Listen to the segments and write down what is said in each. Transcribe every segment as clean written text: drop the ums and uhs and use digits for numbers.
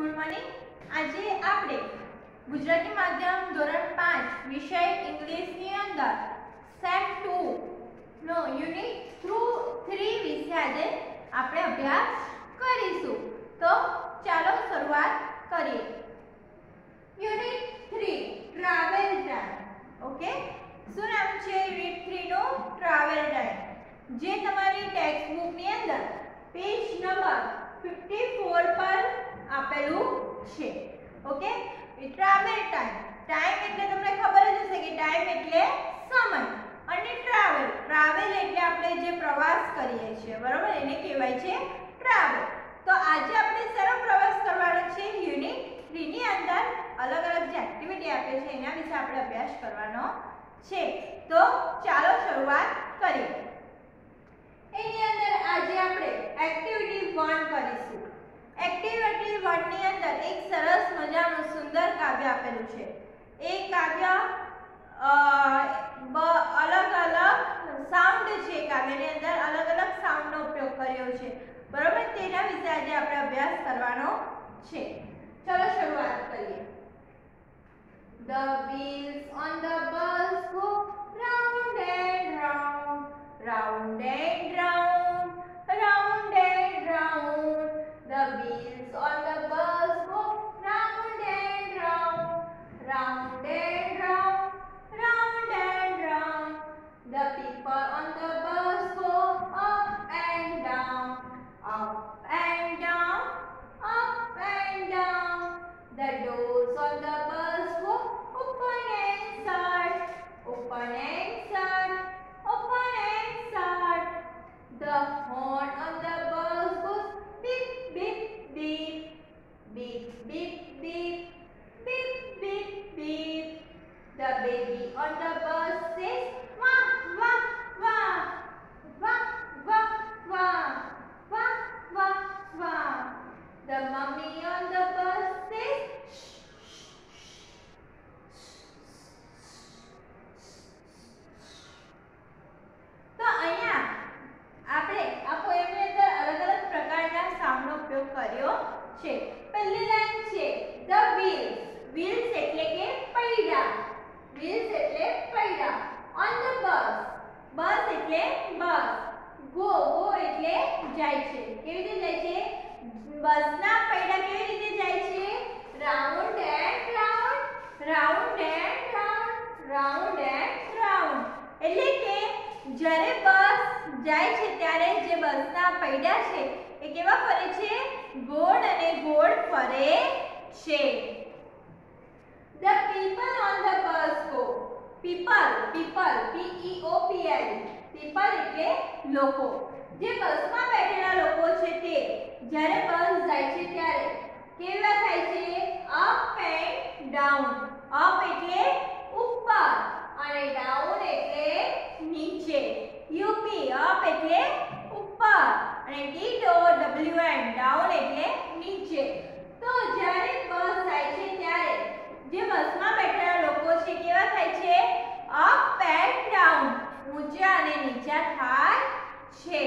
Good morning. આજે આપણે ગુજરાતી માધ્યમ ધોરણ 5 વિષય ઇંગ્લિશની અંદર સેમ 2 નો યુનિટ 3 વિશે આજે આપણે અભ્યાસ કરીશું। તો ચાલો શરૂઆત કરીએ। Unit 3 travel time. ઓકે, શું નામ છે યુનિટ 3 નો? ટ્રાવેલ ટાઈમ, જે તમારી ટેક્સ્ટ બુકની અંદર પેજ નંબર 54 પર આપેલું છે। ઓકે, ટ્રાવેલ ટાઈમ, ટાઈમ એટલે તમને ખબર જ હશે કે ટાઈમ એટલે સમય, અને ટ્રાવેલ, ટ્રાવેલ એટલે આપણે જે પ્રવાસ કરીએ છીએ, બરોબર, એને કહેવાય છે ટ્રાવેલ। તો આજે આપણે શેનો પ્રવાસ કરવાનો છે? યુનિટ 3 ની અંદર અલગ અલગ જે એક્ટિવિટી આપે છે એના વિશે આપણે અભ્યાસ કરવાનો છે। તો ચાલો શરૂઆત કરીએ। એની અંદર આજે આપણે એક્ટિવિટી 1 કરીશું। એક્ટિવિટી 1 ની અંદર એક સરસ મજાનું સુંદર કાવ્ય આપેલું છે। એ કાવ્ય અલગ અલગ સાઉન્ડ છે, કાવ્યની અંદર અલગ અલગ સાઉન્ડનો ઉપયોગ કર્યો છે, બરોબર, તેના વિશે આજે આપણે અભ્યાસ કરવાનો છે। ચલો શરૂઆત કરીએ। The wheels on the bus go round and round, round and round, round and round. The wheels on the bus go round and round, round and round, round and round. The people on the bus go up and down, up and down, up and down. The doors on the bus go open and shut, open and shut, open and shut. The horn on the bus goes beep beep beep, beep beep beep, beep beep beep. The baby on the bus says wah wah wah, wah wah wah, wah wah wah. The mummy on the bus says shh shh shh. તો અહીંયા આપણે આ પોએમની અંદર અલગ અલગ પ્રકારના સાઉન્ડનો ઉપયોગ કર્યો છે। પહેલી લાઈન છે ધ વ્હીલ્સ, વ્હીલ્સ એટલે કે પૈડા, વ્હીલ્સ એટલે પૈડા। ઓન ધ બસ, બસ એટલે બસ। ગો, ગો એટલે જાય છે, કેવી રીતે જાય છે? બસના પૈડા કેવી રીતે જાય છે? Round and round, round and round, round and round. એટલે કે જ્યારે બસ જાય છે ત્યારે જે બસના પૈડા છે એ કેવા ફરે છે? ગોળ અને ગોળ ફરે છે। The people on the bus go, people, people, P E O P L, people એટલે લોકો। જે બસમાં બેઠેલા લોકો છે તે જ્યારે બસ જાય છે ત્યારે કેવા થાય છે? અપ એન્ડ ડાઉન, અપ એટલે ઉપર અને ડાઉન એટલે નીચે। યુપી, અપ એટલે ઉપર અને ડીડો WN, ડાઉન એટલે નીચે। તો જ્યારે બસ જાય છે ત્યારે જે બસમાં બેઠેલા લોકો છે કેવા થાય છે? અપ એન્ડ ડાઉન, ઊંચા અને નીચા થાય છે।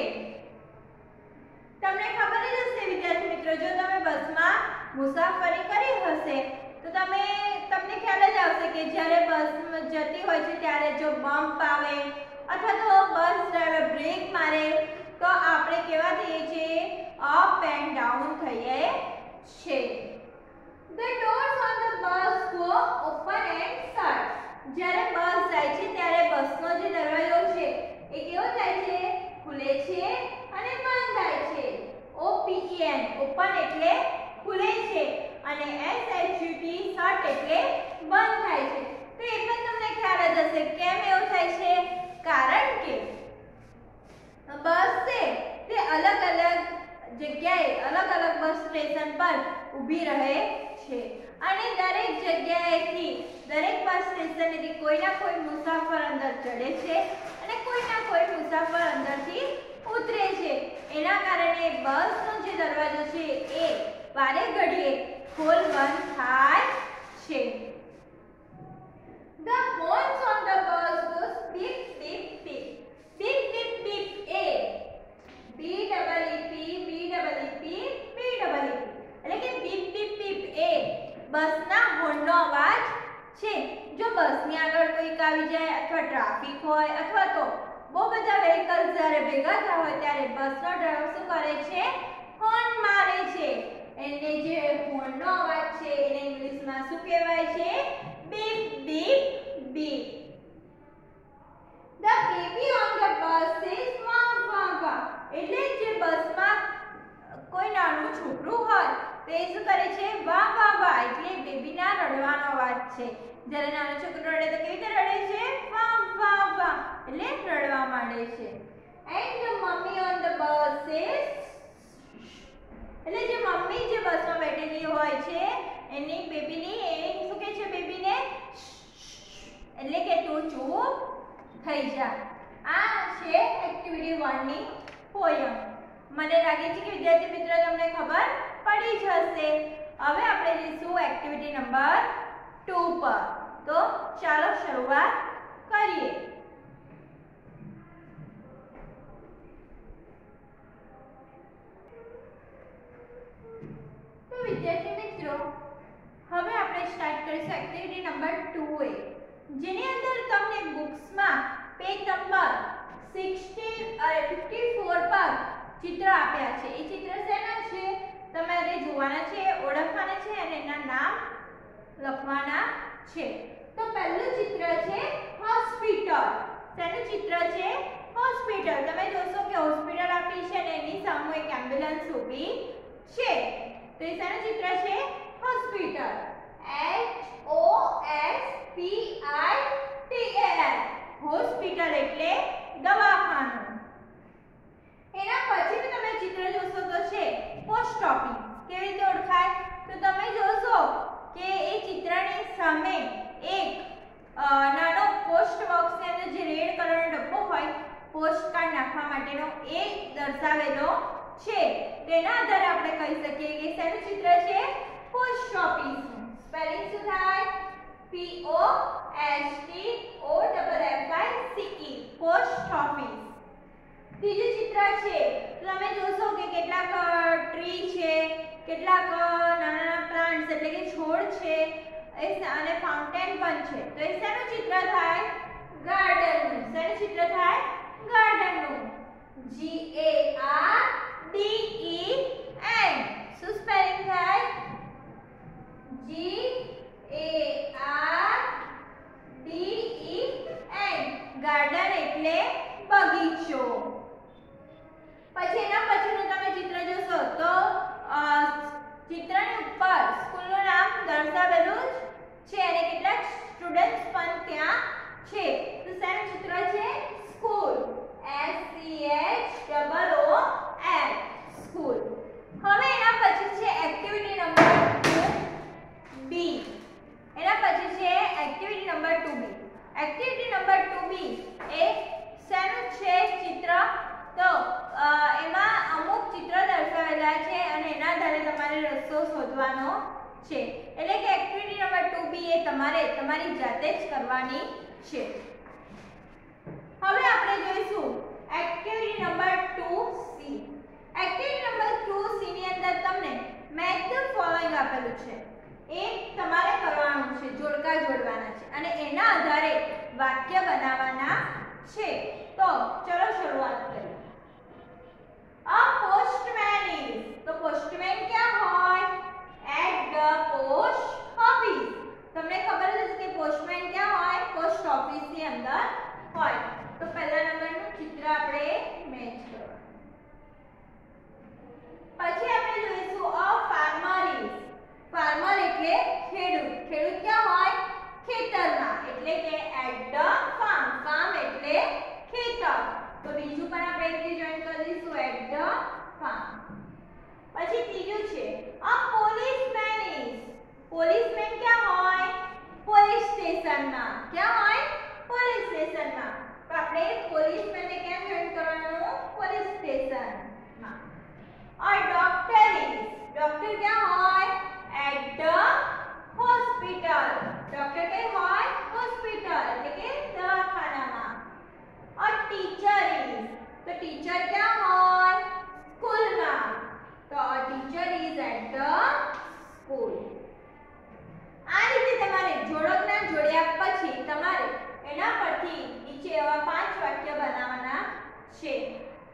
તમને ખબર જ હશે વિદ્યાર્થી મિત્રો, જો તમે બસમાં મુસાફરી કરી હશે તો તમને ખ્યાલ જ આવશે કે જ્યારે બસ જતી હોય છે ત્યારે જો બમ્પ આવે અથવા તો બસ ડ્રાઈવર બ્રેક મારે તો આપણે કેવા થઈએ છીએ? અપ એન્ડ ડાઉન થઈએ છે। The doors on the bus go open and shut, જ્યારે બસ જાય છે ત્યારે બસનો જે દરવાજો છે એ કેવો થાય છે? ખુલે છે અને બંધ થાય છે। OPEN, ઓપન એટલે ખુલે છે અને SHUT, શટ એટલે બંધ થાય છે। તો એ પણ તમને ખ્યાલ જ હશે કેમ એવું થાય છે? કારણ કે બસ છે તે અલગ અલગ જગ્યાએ અલગ અલગ બસ સ્ટેશન પર ઊભી રહે છે અને દરેક જગ્યાએથી દરેક બસ સ્ટેશનેથી કોઈના કોઈ મુસાફર અંદર ચડે છે અને કોઈના કોઈ મુસાફર અંદરથી ઉતરે છે। એના કારણે બસનો જે દરવાજો છે એ વારે ઘડીએ ખોલ બંધ થાય છે। The horns on the bus goes beep beep beep, beep beep beep a, B double E P, B double E P, B double E P, એટલે કે beep beep beep આવી જાય અથવા ટ્રાફિક હોય અથવા તો બહુ બધા વ્હીકલ્સ જ્યારે ભેગા થયા હોય ત્યારે બસનો ડ્રાઈવર શું કરે છે? હોર્ન મારે છે. એને જે હોર્નનો અવાજ છે એને ઇંગ્લિશમાં શું કહેવાય છે? Beep beep beep. The baby on the bus says wow wow wow. એટલે જે બસમાં કોઈ નાનું છોકરું હોય તે શું કરે છે? વાહ વાહ વાહ. એટલે બેબીના રડવાનો અવાજ છે. જ્યારે નાનું છોકરું રડે તો કેવી રીતે રડે છે? વાહ વાહ વાહ. એટલે રડવા માંડે છે. And the mummy on the bus says, એટલે જે મમ્મી જે બસમાં બેઠેલી હોય છે એની બેબીની એ શું કહે છે બેબીને? એટલે કે તું ચૂપ થઈ જા. આ છે એક્ટિવિટી 1 ની પોયમ. મને લાગે છે કે વિદ્યાર્થી મિત્રો તમને ખબર પડી જ હશે. હવે આપણે જઈશું એક્ટિવિટી નંબર 2 પર. તો ચાલો શરૂઆત કરીએ. તો વિદ્યાર્થી મિત્રો હવે આપણે સ્ટાર્ટ કરીશું એક્ટિવિટી નંબર 2A, જેની અંદર તમને બુક્સમાં પેજ નંબર 54 પર ચિત્ર આપ્યા છે. એ ચિત્ર શેના છે તમારે જોવાના છે, ઓળખવાના છે અને એના નામ લખવાના છે. તો પહેલું ચિત્ર છે હોસ્પિટલ. શેનું ચિત્ર છે? હોસ્પિટલ. તમે જોશો કે હોસ્પિટલ આપી છે અને એની સામે એક એમ્બ્યુલન્સ ઊભી છે. તો એ શેનું ચિત્ર છે? હોસ્પિટલ. HOSPITAL. હોસ્પિટલ એટલે દવાખાનું. એના પછી તમે ચિત્ર જોશો તો છે પોસ્ટ ઓફિસ. કેવી રીતે ઓળખાય? તો તમે જોશો કે એ ચિત્રની સામે એક નાનો પોસ્ટ બોક્સની અંદર જે રેડ કલરનો ડબ્બો હોય પોસ્ટ કાર્ડ નાખવા માટેનો એ દર્શાવેલો છે. તેના આધારે આપણે કહી શકીએ કે શેનું ચિત્ર છે? પોસ્ટ ઓફિસનું. સ્પેલિંગ શું થાય? POSTOFFICE. Post office. ત્રીજું ચિત્ર છે તમે જોશો કે કેટલાક ટ્રી છે, કેટલાક નાના પ્લાન્ટ્સ એટલે કે છોડ છે અને ફાઉન્ટેન પણ છે. તો એ શેનું ચિત્ર થાય? ગાર્ડનનું. શેનું ચિત્ર થાય? ગાર્ડનનું. GARDEN. શું સ્પેલિંગ થાય? GARDEN. ગાર્ડન એટલે બગીચો. પછી એના પછીનું તમે ચિત્ર જોશો તો ચિત્રની ઉપર સ્કૂલનું નામ દર્શાવેલું જ છે અને કેટલાક સ્ટુડન્ટ્સ પણ ત્યાં છે. તો શેનું ચિત્ર છે? સ્કૂલ. SCHOOL. સ્કૂલ. હવે એના પછી છે એક્ટિવિટી નંબર 2B. એના પછી છે activity number 2B. Activity number 2B એ શેનું છે ચિત્ર? તો એમાં અમુક ચિત્ર દર્શાવેલા છે અને એના આધારે તમારે રસ્તો શોધવાનો છે. એટલે કે એક્ટિવિટી નંબર 2B એ તમારે તમારી જાતે જ કરવાની છે. હવે આપણે જોઈશું activity number 2C. Activity number 2C ની અંદર તમને મેચ ધ ફોલોઇંગ આપેલું છે. એ તમારે કરવાનું છે, જોડકા જોડવાના છે અને એના આધારે વાક્ય બનાવવાના છે. તો ચલો શરૂઆત કરીએ. A postman is. તો પોસ્ટમેન ક્યાં હોય? At the post office. તમને ખબર જ હશે કે પોસ્ટમેન ક્યાં હોય? પોસ્ટ ઓફિસની અંદર હોય. તો પહેલા નંબરનું ચિત્ર આપણે મેચ કરો. પછી આપણે જોઈશું a farmer is. ફાર્મર એટલે ખેડૂત. ખેડૂત ક્યાં હોય? ખેતરમાં. એટલે કે at the farm. farm એટલે ખેતર. તો બીજું પણ આપણે એટલે જોઈન કરી દઈશું at the farm. પછી ત્રીજું છે a policeman is. પોલીસમેન ક્યાં હોય? પોલીસ સ્ટેશનમાં. ક્યાં હોય? પોલીસ સ્ટેશનમાં. તો આપણે પોલીસમેનને ક્યાં જોઈન કરવાનું? પોલીસ સ્ટેશનમાં. a doctor is. ડોક્ટર ક્યાં હોય? at the hospital. ડોક્ટર કે હોય? હોસ્પિટલ એટલે કે દવાખાનામાં. a teacher is. તો ટીચર ક્યાં હોય? સ્કૂલમાં. તો a teacher is at the school. આ રીતે તમારે જોડકના જોડ્યા પછી તમારે એના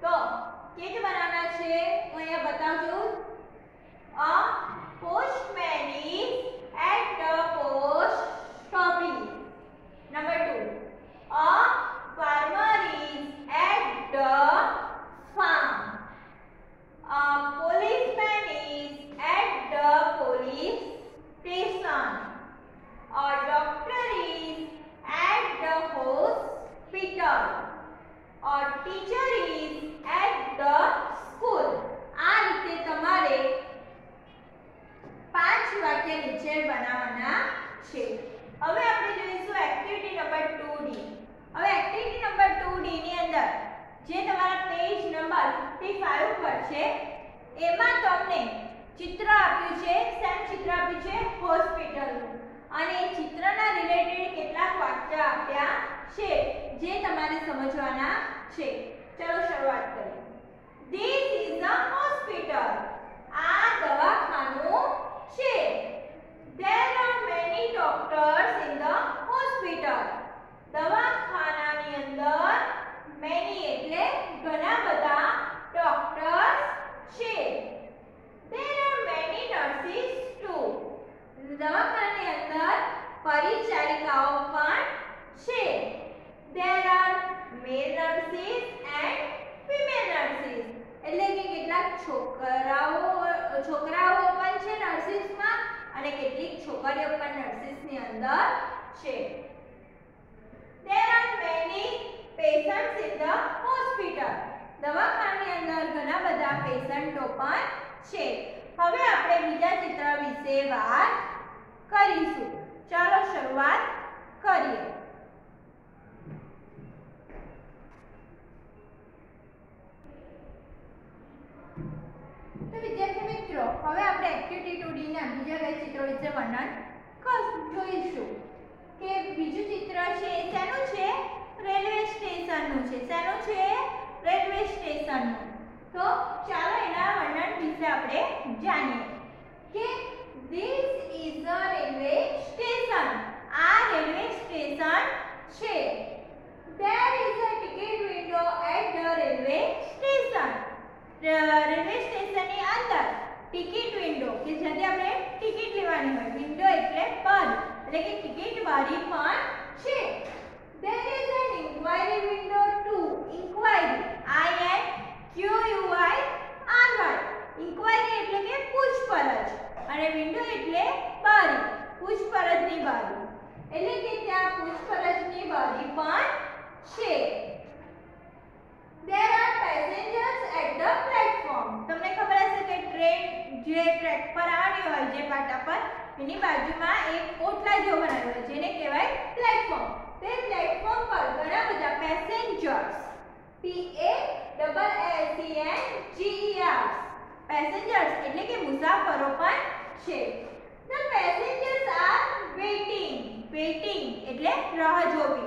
તો કીટ બનાવવાના છે હું અહીંયા બતાવજો. અ postman is at the post office. Number 2, a farmer is at the farm. A policeman is at the police station. A doctor is at the hospital. A teacher is at the school. આ રીતે તમારે 5 વાક્ય નીચે બનાવવાના છે. હવે આપણે જોઈશું એક્ટિવિટી નંબર 2D. હવે એક્ટિવિટી નંબર 2D ની અંદર જે તમારા પેજ નંબર 55 પર છે એમાં તમને ચિત્ર આપ્યું છે. સેમ ચિત્ર આપ્યું છે હોસ્પિટલનું અને એ ચિત્રના રિલેટેડ કેટલાક વાક્ય આપ્યા છે જે તમારે સમજવાના છે. ચલો શરૂઆત કરીએ. This is a hospital. આ દવાખાનું છે. There are many doctors in the hospital. દવાખાનાની અંદર many એટલે ઘણા બધા ડોક્ટર્સ છે. There are many nurses too. દવાખાનાની અંદર પરિચારિકાઓ પણ છે. There are male nurses and female nurses. એટલે કે કેટલાક છોકરાઓ પણ છે નર્સિસમાં અને કેટલીક છોકરીઓ પણ નર્સિસની અંદર છે. There are many patients in the hospital. દવાખાનાની અંદર ઘણા બધા પેશન્ટો પણ છે. હવે આપણે બીજા ચિત્ર વિશે વાત કરીશું. ચાલો શરૂઆત કરીએ. તો વિદ્યાર્થી મિત્રો હવે આપણે એક્ટિવિટી 2D ના બીજા બે ચિત્રો વિશે વર્ણન જોઈશું. કે બીજું ચિત્ર છે શેનું છે? રેલવે સ્ટેશનનું છે. શેનું છે? રેલવે સ્ટેશનનું. તો ચાલો એના વર્ણન વિશે આપણે જાણીએ કે this is a railway station. આ રેલવે સ્ટેશન છે. there is a ticket window at the railway station. Railway સ્ટેશનની અંદર ટિકિટ વિન્ડો કે જ્યાંથી આપણે ટિકિટ લેવાની હોય. વિન્ડો એટલે બારી એટલે કે ટિકિટ બારી પણ છે. there is an inquiry window too. inquiry INQUIRY. inquiry એટલે કે પૂછપરછ અને વિન્ડો એટલે બારી. પૂછપરછની બારી એટલે કે ત્યાં પૂછપરછની બારી પણ છે. There are passengers at the platform. તમને ખબર હશે કે ટ્રેન જે ટ્રેક પર આવવાની હોય જે પાટા પર એની બાજુમાં એક ઓટલા જેવો બનાવ્યો હોય જેને કહેવાય પ્લેટફોર્મ. તે પ્લેટફોર્મ પર ઘણા બધા પેસેન્જર્સ PASSENGERS પેસેન્જર્સ એટલે કે મુસાફરો પણ છે. The passengers are waiting. waiting એટલે રાહ જોવી.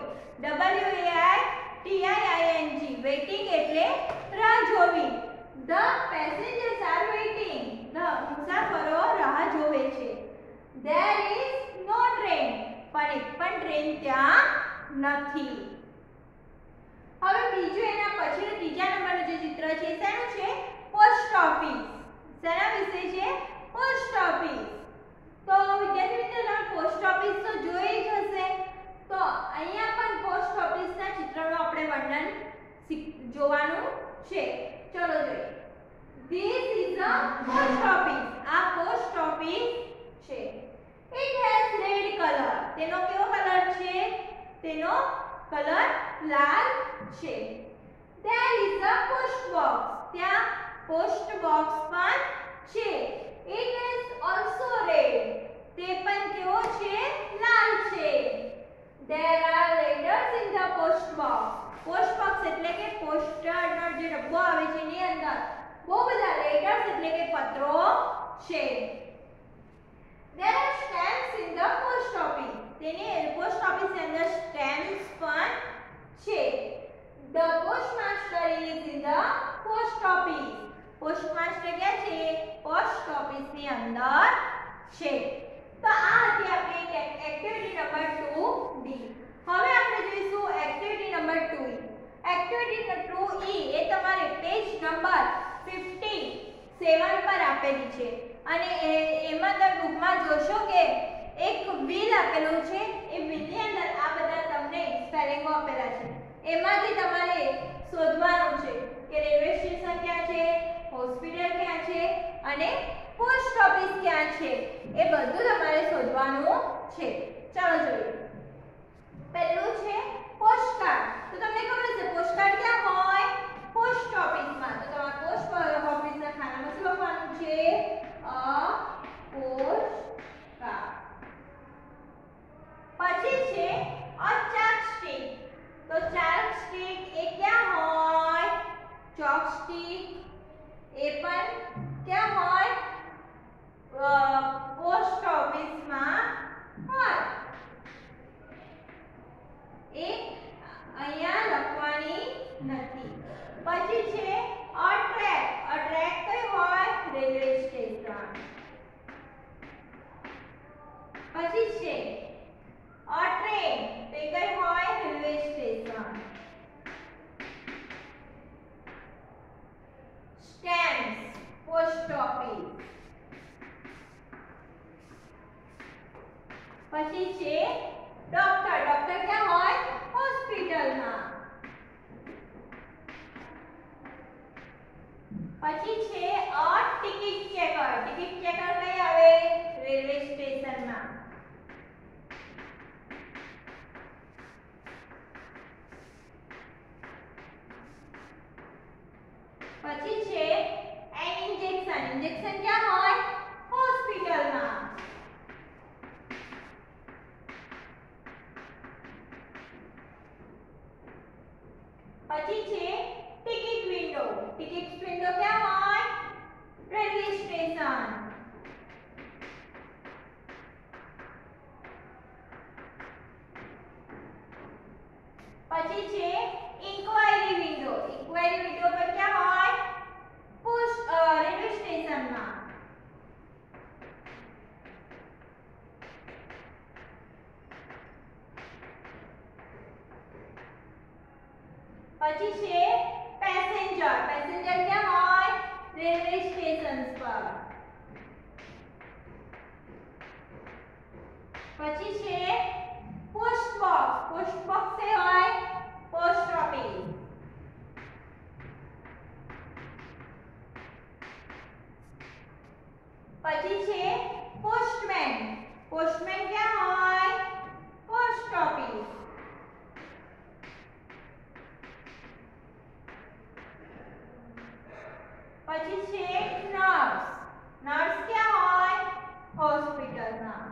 WAITING waiting એટલે રાહ જોવી. The passengers are waiting. The મુસાફરો રાહ જોવે છે. There is no train. પણ એક પણ ટ્રેન ત્યાં નથી. હવે બીજું એના પછી ત્રીજા નંબરનું જે ચિત્ર છે શેનું છે? Post office. શેના વિશે છે? Post office. તો વિદ્યાર્થી મિત્રો તમે પોસ્ટ ઓફિસ તો જોઈ જ હશે. તો અહીંયા પણ પોસ્ટ ઓફિસના ચિત્રનું આપણે વર્ણન જોવાનું છે. ચલો જોઈએ. This is a post office. આ પોસ્ટ ઓફિસ છે. It has red color. તેનો કેવો કલર છે? તેનો કલર લાલ છે. There is a post box. ત્યાં પોસ્ટ બોક્સ પણ છે. It is also red. તે પણ કેવો છે? લાલ છે. There are letters in the post box. Post box એટલે કે પોસ્ટનો જે ડબ્બો આવે છે એની અંદર બહુ બધા લેટર્સ એટલે કે પત્રો છે. There are stamps in the post office. તેની પોસ્ટ ઓફિસની અંદર સ્ટેમ્પ્સ પણ છે. The postmaster is in the post office. Postmaster ક્યાં છે? પોસ્ટ ઓફિસની અંદર છે. તો આ હતી આપણી એક્ટિવિટી નંબર 2D. હવે આપણે જોઈશું activity number 2E. Activity 2E એ તમારે પેજ નંબર 57 પર આપેલી છે અને એમાં તમે બુકમાં જોશો કે એક વ્હીલ આપેલું છે. એ વ્હીલની અંદર આ બધા તમને સ્પેલિંગો આપેલા છે. એમાંથી તમારે શોધવાનું છે કે રેલવે સ્ટેશન ક્યાં છે, હોસ્પિટલ ક્યાં છે અને પોસ્ટ ઓફિસ ક્યાં છે. એ બધું તમારે શોધવાનું છે. ચાલો જોઈએ. પહેલું છે પોસ્ટકાર્ડ. તો તમને ખબર છે પોસ્ટકાર્ડ ક્યાં હોય? પોસ્ટ ઓફિસમાં. તો તમારે પોસ્ટ ઓફિસના ખાનામાં શું લખવાનું છે? A postcard. પછી છે અ ચાક સ્ટીક. તો ચાક સ્ટીક એ ક્યાં હોય? ચોક સ્ટીક એ પણ ક્યાં હોય? પોસ્ટ ઓફિસમાં હોય. એ અહીંયા લખવાની નથી. પછી છે અ ટ્રેક. અ ટ્રેક કઈ હોય? Railway station. પછી છે અ ટ્રેન. તે કઈ હોય? Railway station. Stamps post office. પછી છે ડોક્ટર. ડોક્ટર ક્યાં હોય? હોસ્પિટલમાં. પછી છે a ticket checker. Ticket checker કઈ આવે? રેલવે સ્ટેશનમાં. પછી છે એન ઇન્જેક્શન. ઇન્જેક્શન ક્યાં હોય? હોસ્પિટલમાં. પછી છે ટિકિટ વિન્ડો. ટિકિટ વિન્ડો ક્યાં હોય? Railway station. પછી છે ઇન્ક્વાયરી વિન્ડો. ઇન્ક્વાયરી વિન્ડો પર ક્યાં હોય? રેલવે સ્ટેશનમાં. પછી છે પેસેન્જર. પેસેન્જર ક્યાં હોય? રેલવે સ્ટેશન્સ પર. પછી છે પોસ્ટ બોક્સ. પોસ્ટ બોક્સ એ હોય? Post office. પછી છે પોસ્ટમેન. પોસ્ટમેન ક્યાં હોય? Post office. પછી છે નર્સ. નર્સ ક્યાં હોય? હોસ્પિટલમાં.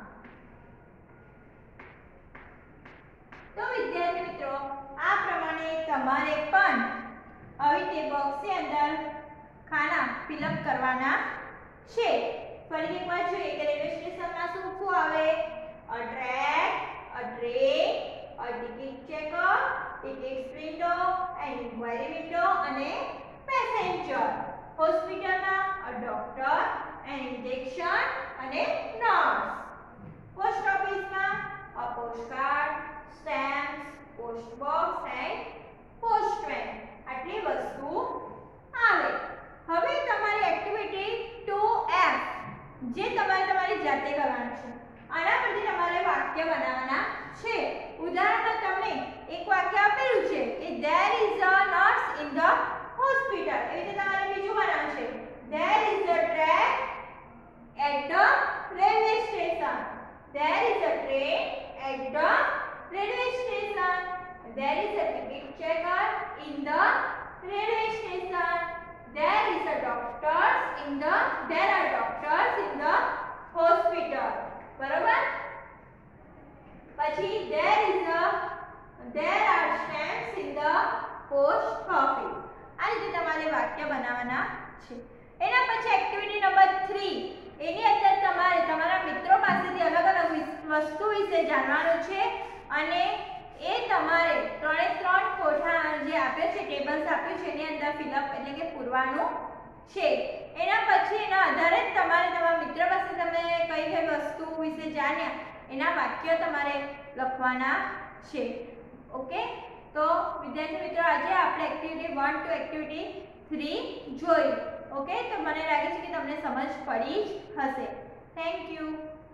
તો વિદ્યાર્થી મિત્રો આ પ્રમાણે તમારે પણ આવી તે બોક્સની અંદર ખાના ફિલઅપ કરવાના છે. ફરી એકવાર જોઈએ કે રેલવે સ્ટેશનમાં શું શું આવે? A track, a train, a ticket checker, ticket window, an inquiry window અને પેસેન્જર. હોસ્પિટલમાં અ ડોક્ટર, એન ઇન્જેક્શન અને નર્સ. પોસ્ટ ઓફિસમાં a postcard, stamps, post box and postman. આટલી વસ્તુ આવે. હવે તમારી એક્ટિવિટી 2F જે તમારે તમારી જાતે કરવાનું છે. આના પરથી તમારે વાક્ય બનાવવાના છે. ઉદાહરણમાં તમને એક વાક્ય આપેલું છે કે there is a nurse in the hospital. એવી રીતે તમારે બીજું બનાવવાનું છે. there is a train at the railway station. there is a train at the railway station. there is a ticket checker in the railway station. there are doctors in the hospital. બરોબર. પછી there are stamps in the post office. આ રીતે તમારે વાક્ય બનાવવાના છે. એના પછી એક્ટિવિટી નંબર 3. એની અંદર તમારે તમારા મિત્રો પાસેથી અલગ અલગ વસ્તુ વિશે જાણવાનું છે અને એ તમારે 3 કોઠા જે આપ્યો છે, ટેબલ્સ આપ્યું છે એની અંદર ફિલઅપ એટલે કે પૂરવાનું છે. એના પછી એના આધારે તમારે તમારા મિત્ર પાસે તમે કઈ કઈ વસ્તુ વિશે જાણ્યા એના વાક્યો તમારે લખવાના છે. ઓકે. તો વિદ્યાર્થી મિત્રો આજે આપણે એક્ટિવિટી 1 ટુ એક્ટિવિટી 3 જોઈ. ઓકે, તો મને લાગે છે કે તમને સમજ પડી જ હશે. Thank you.